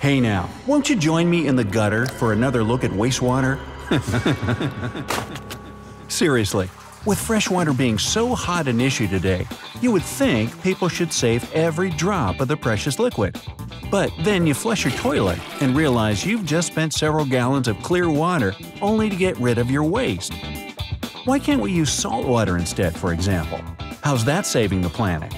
Hey now, won't you join me in the gutter for another look at wastewater? Seriously, with freshwater being so hot an issue today, you would think people should save every drop of the precious liquid. But then you flush your toilet and realize you've just spent several gallons of clear water only to get rid of your waste. Why can't we use salt water instead, for example? How's that saving the planet?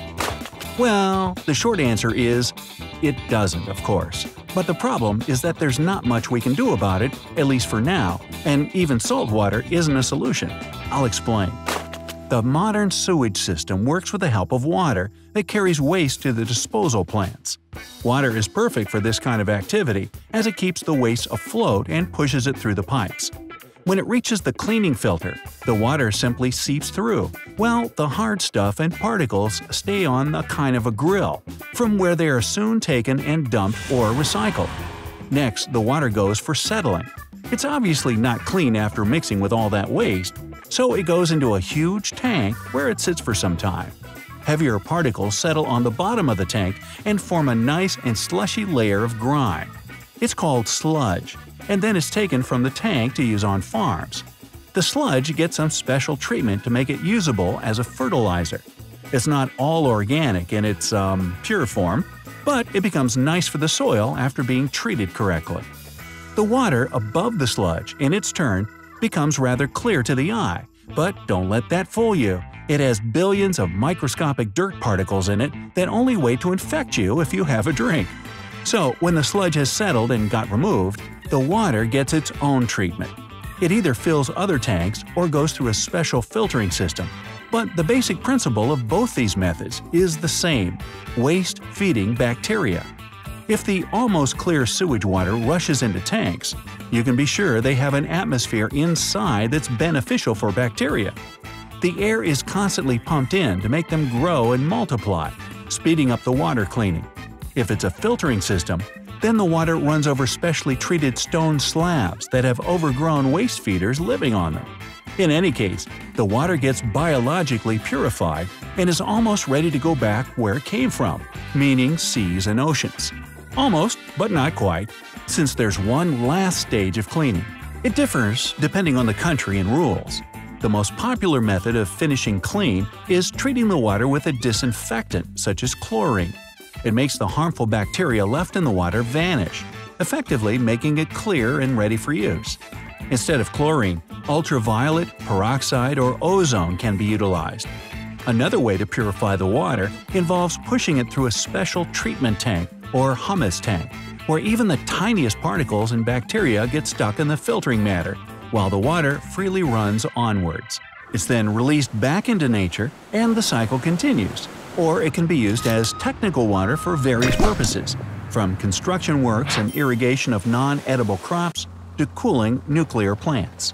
Well, the short answer is, it doesn't, of course. But the problem is that there's not much we can do about it, at least for now, and even salt water isn't a solution. I'll explain. The modern sewage system works with the help of water that carries waste to the disposal plants. Water is perfect for this kind of activity as it keeps the waste afloat and pushes it through the pipes. When it reaches the cleaning filter, the water simply seeps through, while the hard stuff and particles stay on a kind of a grill, from where they are soon taken and dumped or recycled. Next, the water goes for settling. It's obviously not clean after mixing with all that waste, so it goes into a huge tank where it sits for some time. Heavier particles settle on the bottom of the tank and form a nice and slushy layer of grime. It's called sludge, and then it's taken from the tank to use on farms. The sludge gets some special treatment to make it usable as a fertilizer. It's not all organic in its pure form, but it becomes nice for the soil after being treated correctly. The water above the sludge, in its turn, becomes rather clear to the eye, but don't let that fool you. It has billions of microscopic dirt particles in it that only wait to infect you if you have a drink. So, when the sludge has settled and got removed, the water gets its own treatment. It either fills other tanks or goes through a special filtering system. But the basic principle of both these methods is the same – waste feeding bacteria. If the almost clear sewage water rushes into tanks, you can be sure they have an atmosphere inside that's beneficial for bacteria. The air is constantly pumped in to make them grow and multiply, speeding up the water cleaning. If it's a filtering system, then the water runs over specially treated stone slabs that have overgrown waste feeders living on them. In any case, the water gets biologically purified and is almost ready to go back where it came from, meaning seas and oceans. Almost, but not quite, since there's one last stage of cleaning. It differs depending on the country and rules. The most popular method of finishing clean is treating the water with a disinfectant, such as chlorine. It makes the harmful bacteria left in the water vanish, effectively making it clear and ready for use. Instead of chlorine, ultraviolet, peroxide, or ozone can be utilized. Another way to purify the water involves pushing it through a special treatment tank or hummus tank, where even the tiniest particles and bacteria get stuck in the filtering matter, while the water freely runs onwards. It's then released back into nature, and the cycle continues. Or it can be used as technical water for various purposes, from construction works and irrigation of non-edible crops to cooling nuclear plants.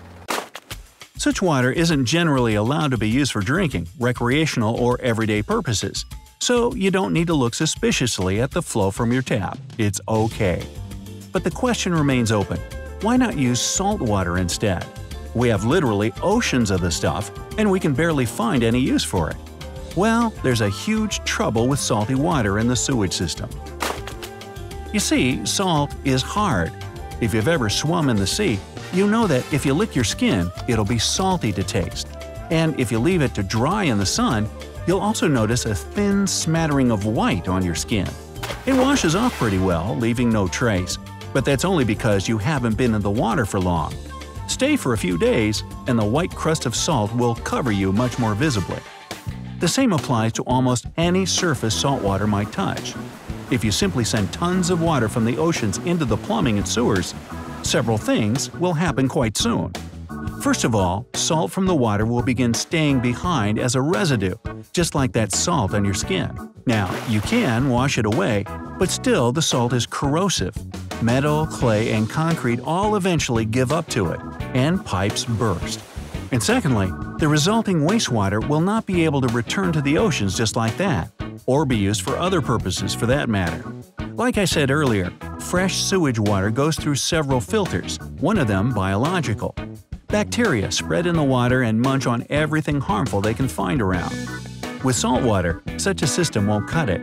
Such water isn't generally allowed to be used for drinking, recreational, or everyday purposes, so you don't need to look suspiciously at the flow from your tap. It's okay. But the question remains open. Why not use salt water instead? We have literally oceans of the stuff, and we can barely find any use for it. Well, there's a huge trouble with salty water in the sewage system. You see, salt is hard. If you've ever swum in the sea, you know that if you lick your skin, it'll be salty to taste. And if you leave it to dry in the sun, you'll also notice a thin smattering of white on your skin. It washes off pretty well, leaving no trace, but that's only because you haven't been in the water for long. Stay for a few days, and the white crust of salt will cover you much more visibly. The same applies to almost any surface salt water might touch. If you simply send tons of water from the oceans into the plumbing and sewers, several things will happen quite soon. First of all, salt from the water will begin staying behind as a residue, just like that salt on your skin. Now, you can wash it away, but still the salt is corrosive. Metal, clay, and concrete all eventually give up to it, and pipes burst. And secondly, the resulting wastewater will not be able to return to the oceans just like that, or be used for other purposes for that matter. Like I said earlier, fresh sewage water goes through several filters, one of them biological. Bacteria spread in the water and munch on everything harmful they can find around. With salt water, such a system won't cut it.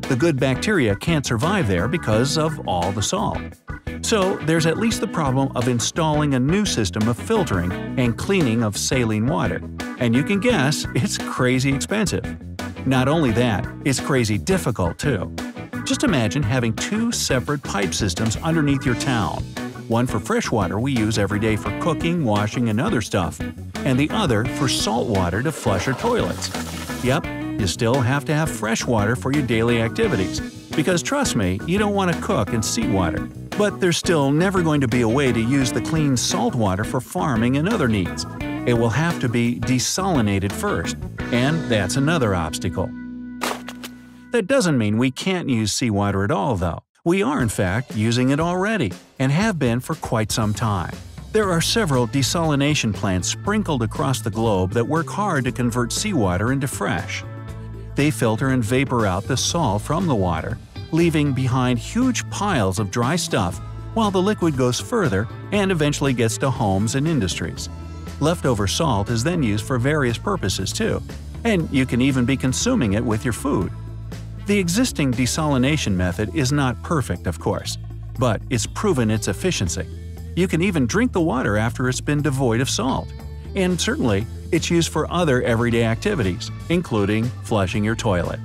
The good bacteria can't survive there because of all the salt. So there's at least the problem of installing a new system of filtering and cleaning of saline water. And you can guess it's crazy expensive. Not only that, it's crazy difficult too. Just imagine having two separate pipe systems underneath your town. One for fresh water we use every day for cooking, washing, and other stuff, and the other for salt water to flush our toilets. Yep, you still have to have fresh water for your daily activities, because trust me, you don't want to cook in seawater. But there's still never going to be a way to use the clean salt water for farming and other needs. It will have to be desalinated first, and that's another obstacle. That doesn't mean we can't use seawater at all, though. We are, in fact, using it already, and have been for quite some time. There are several desalination plants sprinkled across the globe that work hard to convert seawater into fresh. They filter and vapor out the salt from the water, leaving behind huge piles of dry stuff while the liquid goes further and eventually gets to homes and industries. Leftover salt is then used for various purposes too, and you can even be consuming it with your food. The existing desalination method is not perfect, of course, but it's proven its efficiency. You can even drink the water after it's been devoid of salt. And certainly, it's used for other everyday activities, including flushing your toilet.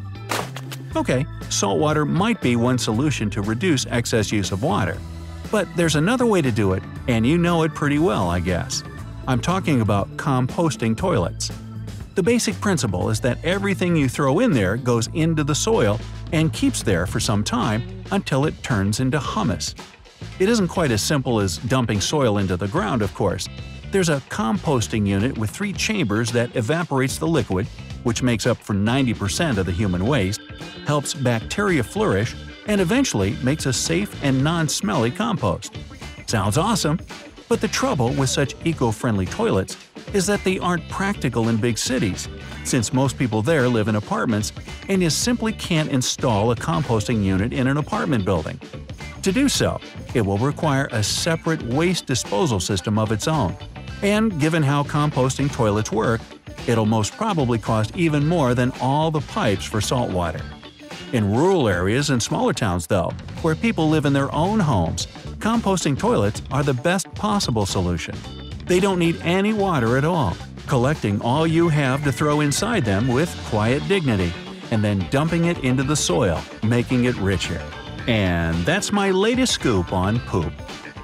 Okay, salt water might be one solution to reduce excess use of water. But there's another way to do it, and you know it pretty well, I guess. I'm talking about composting toilets. The basic principle is that everything you throw in there goes into the soil and keeps there for some time until it turns into humus. It isn't quite as simple as dumping soil into the ground, of course. There's a composting unit with 3 chambers that evaporates the liquid, which makes up for 90% of the human waste, helps bacteria flourish, and eventually makes a safe and non-smelly compost. Sounds awesome! But the trouble with such eco-friendly toilets is that they aren't practical in big cities, since most people there live in apartments and you simply can't install a composting unit in an apartment building. To do so, it will require a separate waste disposal system of its own, and given how composting toilets work, it'll most probably cost even more than all the pipes for salt water. In rural areas and smaller towns, though, where people live in their own homes, composting toilets are the best possible solution. They don't need any water at all, collecting all you have to throw inside them with quiet dignity, and then dumping it into the soil, making it richer. And that's my latest scoop on poop.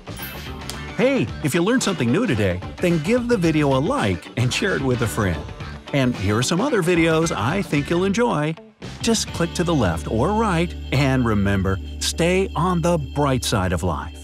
Hey, if you learned something new today, then give the video a like and share it with a friend. And here are some other videos I think you'll enjoy. Just click to the left or right, and remember, stay on the bright side of life.